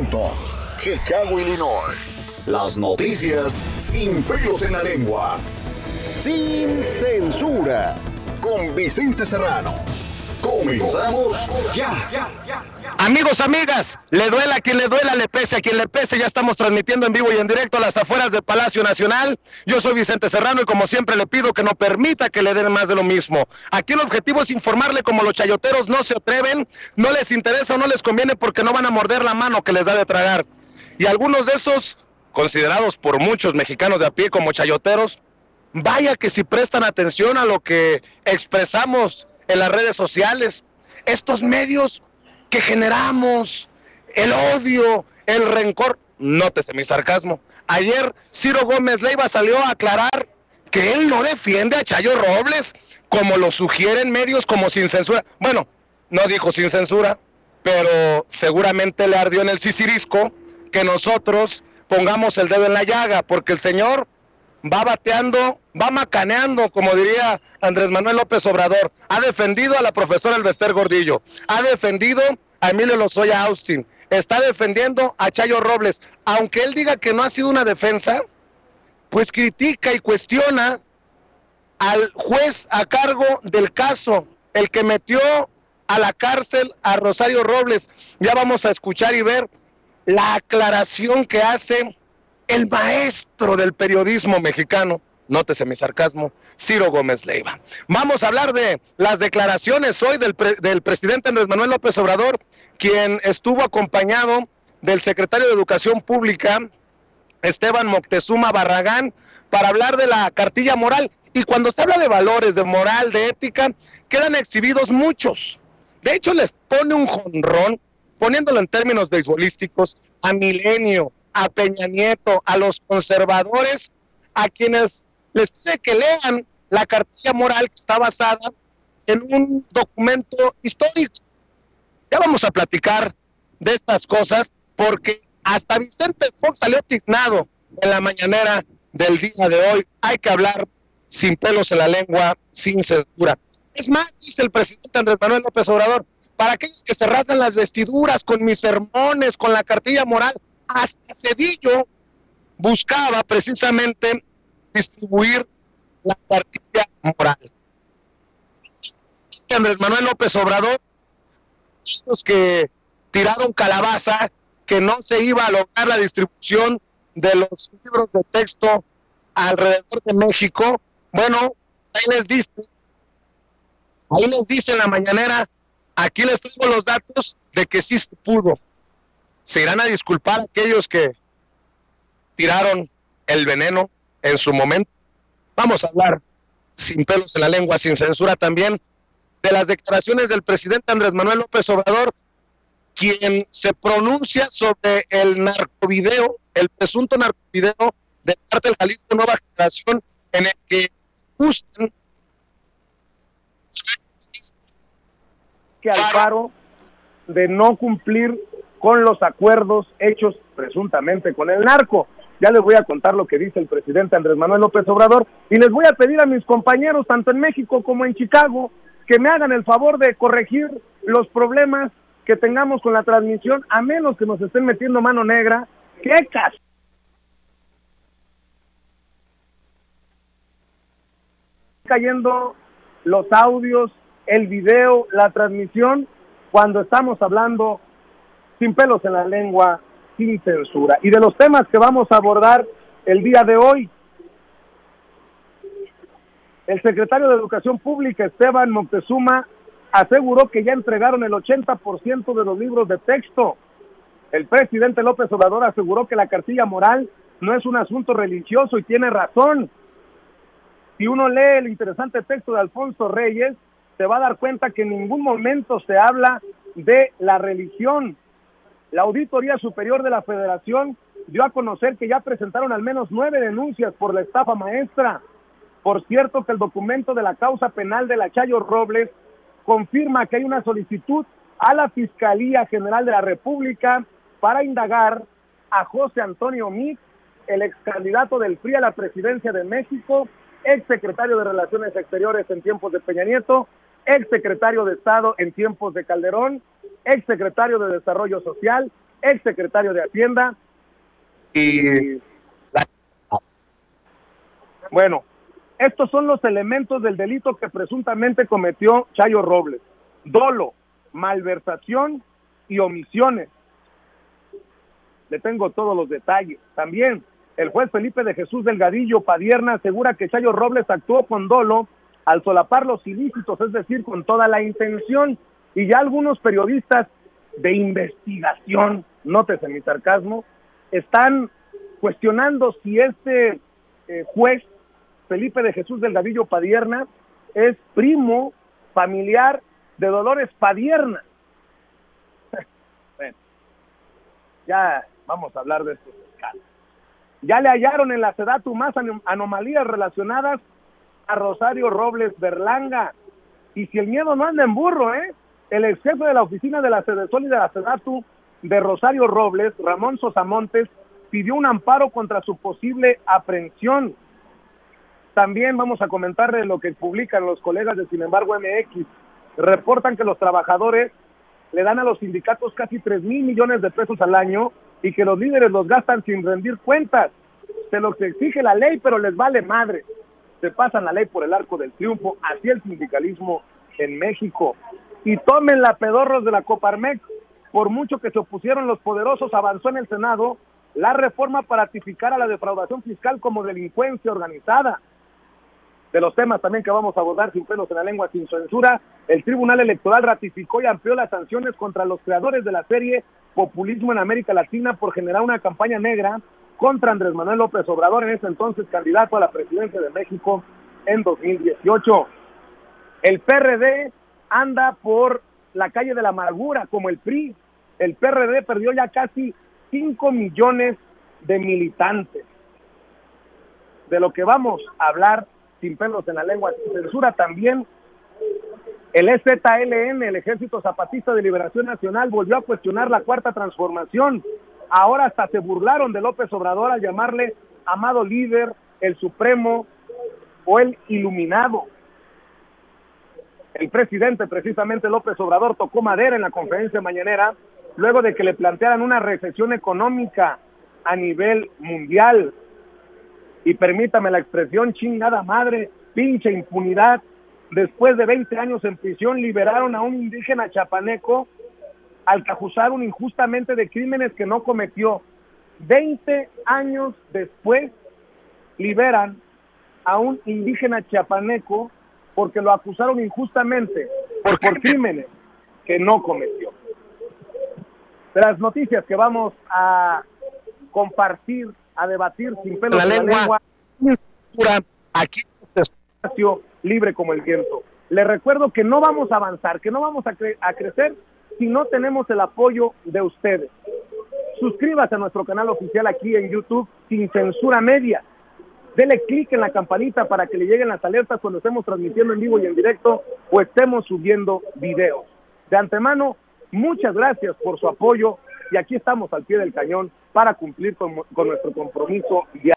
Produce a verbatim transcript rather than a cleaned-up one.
juntos. Chicago, Illinois. Las noticias sin pelos en la lengua. Sin censura. Con Vicente Serrano. Comenzamos ya. Amigos, amigas, le duela a quien le duela, le pese a quien le pese. Ya estamos transmitiendo en vivo y en directo a las afueras del Palacio Nacional. Yo soy Vicente Serrano y como siempre le pido que no permita que le den más de lo mismo. Aquí el objetivo es informarle como los chayoteros no se atreven, no les interesa o no les conviene porque no van a morder la mano que les da de tragar. Y algunos de esos, considerados por muchos mexicanos de a pie como chayoteros, vaya que si prestan atención a lo que expresamos en las redes sociales, estos medios que generamos, el odio, el rencor, nótese mi sarcasmo. Ayer Ciro Gómez Leiva salió a aclarar que él no defiende a Chayo Robles, como lo sugieren medios como Sin Censura. Bueno, no dijo Sin Censura, pero seguramente le ardió en el sisirisco que nosotros pongamos el dedo en la llaga, porque el señor va bateando, va macaneando, como diría Andrés Manuel López Obrador. Ha defendido a la profesora Elvester Gordillo, ha defendido a Emilio Lozoya Austin, está defendiendo a Chayo Robles. Aunque él diga que no ha sido una defensa, pues critica y cuestiona al juez a cargo del caso, el que metió a la cárcel a Rosario Robles. Ya vamos a escuchar y ver la aclaración que hace el maestro del periodismo mexicano, nótese mi sarcasmo, Ciro Gómez Leiva. Vamos a hablar de las declaraciones hoy del, pre del presidente Andrés Manuel López Obrador, quien estuvo acompañado del secretario de Educación Pública, Esteban Moctezuma Barragán, para hablar de la cartilla moral. Y cuando se habla de valores, de moral, de ética, quedan exhibidos muchos. De hecho, les pone un jonrón, poniéndolo en términos beisbolísticos, a Milenio, a Peña Nieto, a los conservadores, a quienes les pide que lean la cartilla moral que está basada en un documento histórico. Ya vamos a platicar de estas cosas, porque hasta Vicente Fox salió tiznado en la mañanera del día de hoy. Hay que hablar sin pelos en la lengua, sin censura. Es más, dice el presidente Andrés Manuel López Obrador, para aquellos que se rasgan las vestiduras con mis sermones, con la cartilla moral, hasta Cedillo buscaba precisamente distribuir la cartilla moral. Andrés Manuel López Obrador, los que tiraron calabaza, que no se iba a lograr la distribución de los libros de texto alrededor de México, bueno, ahí les dice, ahí les dice en la mañanera, aquí les traigo los datos de que sí se pudo. Se irán a disculpar aquellos que tiraron el veneno en su momento. Vamos a hablar sin pelos en la lengua, sin censura también, de las declaraciones del presidente Andrés Manuel López Obrador, quien se pronuncia sobre el narcovideo, el presunto narcovideo de Cártel Jalisco Nueva Generación, en el que gustan que al paro de no cumplir con los acuerdos hechos presuntamente con el narco. Ya les voy a contar lo que dice el presidente Andrés Manuel López Obrador y les voy a pedir a mis compañeros, tanto en México como en Chicago, que me hagan el favor de corregir los problemas que tengamos con la transmisión, a menos que nos estén metiendo mano negra. ¡Qué caso! Cayendo los audios, el video, la transmisión, cuando estamos hablando sin pelos en la lengua, sin censura. Y de los temas que vamos a abordar el día de hoy, el secretario de Educación Pública, Esteban Moctezuma, aseguró que ya entregaron el ochenta por ciento de los libros de texto. El presidente López Obrador aseguró que la cartilla moral no es un asunto religioso y tiene razón. Si uno lee el interesante texto de Alfonso Reyes, se va a dar cuenta que en ningún momento se habla de la religión. La Auditoría Superior de la Federación dio a conocer que ya presentaron al menos nueve denuncias por la estafa maestra. Por cierto, que el documento de la causa penal de la Chayo Robles confirma que hay una solicitud a la Fiscalía General de la República para indagar a José Antonio Meade, el ex candidato del P R I a la presidencia de México, ex secretario de Relaciones Exteriores en tiempos de Peña Nieto, ex secretario de Estado en tiempos de Calderón, ex secretario de Desarrollo Social ex secretario de Hacienda. Y bueno, estos son los elementos del delito que presuntamente cometió Chayo Robles: dolo, malversación y omisiones. Le tengo todos los detalles. También el juez Felipe de Jesús Delgadillo Padierna asegura que Chayo Robles actuó con dolo al solapar los ilícitos, es decir, con toda la intención. Y ya algunos periodistas de investigación, nótese mi sarcasmo, están cuestionando si este eh, juez Felipe de Jesús Delgadillo Padierna es primo familiar de Dolores Padierna. Bueno, ya vamos a hablar de estos escándalos. Ya le hallaron en la SEDATU más anom- anomalías relacionadas a Rosario Robles Berlanga. Y si el miedo no anda en burro, ¿eh? El ex jefe de la oficina de la Sedesol y de la SEDATU de Rosario Robles, Ramón Sosamontes, pidió un amparo contra su posible aprehensión. También vamos a comentarle lo que publican los colegas de Sin embargo M X. Reportan que los trabajadores le dan a los sindicatos casi tres mil millones de pesos al año y que los líderes los gastan sin rendir cuentas. Se los exige la ley, pero les vale madre. Se pasan la ley por el arco del triunfo. Así el sindicalismo en México. Y tomen la pedorros de la Coparmex. Por mucho que se opusieron los poderosos, avanzó en el Senado la reforma para tipificar a la defraudación fiscal como delincuencia organizada. De los temas también que vamos a abordar sin pelos en la lengua, sin censura, el Tribunal Electoral ratificó y amplió las sanciones contra los creadores de la serie Populismo en América Latina por generar una campaña negra contra Andrés Manuel López Obrador, en ese entonces candidato a la presidencia de México en dos mil dieciocho. El P R D anda por la calle de la amargura, como el P R I. El P R D perdió ya casi cinco millones de militantes. De lo que vamos a hablar sin pelos en la lengua, sin censura también, el E Z L N, el Ejército Zapatista de Liberación Nacional, volvió a cuestionar la Cuarta Transformación. Ahora hasta se burlaron de López Obrador al llamarle amado líder, el supremo o el iluminado. El presidente, precisamente López Obrador, tocó madera en la conferencia mañanera luego de que le plantearan una recesión económica a nivel mundial. Y permítame la expresión, chingada madre, pinche impunidad. Después de veinte años en prisión, liberaron a un indígena chapaneco al que acusaron injustamente de crímenes que no cometió. veinte años después, liberan a un indígena chapaneco porque lo acusaron injustamente por, por crímenes que no cometió. De las noticias que vamos a compartir, a debatir sin pelos en la lengua, lengua aquí espacio libre como el viento. Les recuerdo que no vamos a avanzar, que no vamos a, cre- a crecer si no tenemos el apoyo de ustedes. Suscríbase a nuestro canal oficial aquí en YouTube, Sin Censura Media. Dele clic en la campanita para que le lleguen las alertas cuando estemos transmitiendo en vivo y en directo o estemos subiendo videos. De antemano, muchas gracias por su apoyo y aquí estamos al pie del cañón para cumplir con, con nuestro compromiso diario.